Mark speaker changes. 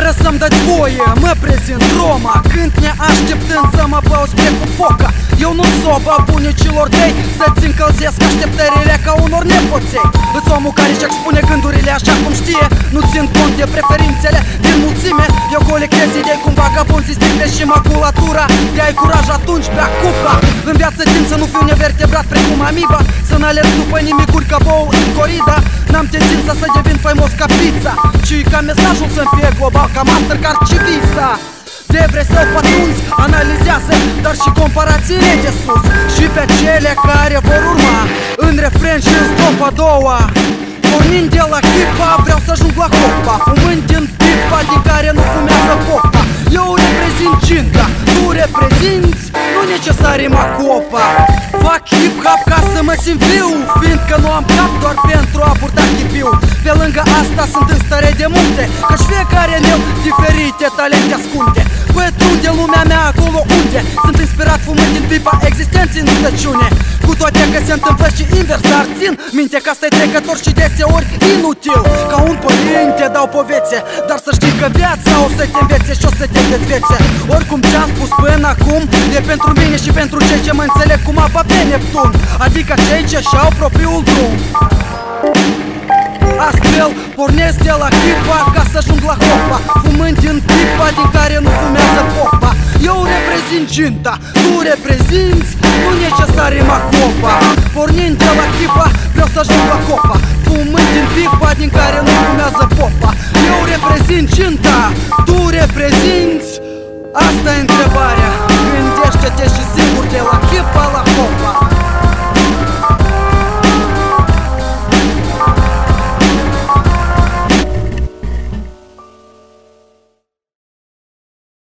Speaker 1: Fără să-mi dați voie, mă prezint Roma, cânt neașteptând să mă bău spre cu foca. Eu nu soba bunicilor tăi, să-ți încălzesc așteptările ca unor nepoței. Îs omul care își expune gândurile așa cum știe, nu țin cont de preferințele din mulțime. Eu colectez idei cum vagabonții stricle și maculatura. De ai curaj atunci bea cupa. În viață timp să nu fiu nevertebrat precum amiba, să n-alerg după nimicuri ca bou în corida. N-am tendința să devin faimos ca pizza, ci ca mesajul să-mi fie global ca Mastercard și Visa. De vrei să patrunzi, analizează, dar și comparațiile de sus și pe cele care vor urma în refren și în strofa a doua. Pornind de la chipa, vreau să ajung la copa, fumând din pipa din care nu fumează popa. Eu reprezint cinta, tu reprezinți, nu necesar rima copa. Fac hip-hop ca să mă simt viu, fiindcă nu am cap doar pentru a purta chipiu. Pe lângă asta sunt în stare de munte, căci fiecare în el diferite talente ascunde. Pătrunde lumea mea acolo unde sunt inspirat fumând din pipa existenței în rugăciune. Cu toate că se întâmplă și invers, dar țin minte că asta-i trecător și deseori inutil. Ca un părinte dau povețe, dar să știi că viața o să te învețe și o să te dezvețe. Oricum ce-am spus până acum e pentru mine și pentru cei ce mă înțeleg cum apa pe Neptun, adică cei ce și-au propriul drum. Astfel pornesc de la chipa ca să ajung la hopa, fumând din pipa din care nu fumează popa. Eu reprezint cinta, tu reprezinți, nu necesar rima copa. Pornind de la chipa, vreau să ajung la copa, fumând din pipa din care nu fumează popa. Eu reprezint cinta, tu reprezinți, asta e întrebarea. Gândește-te și simți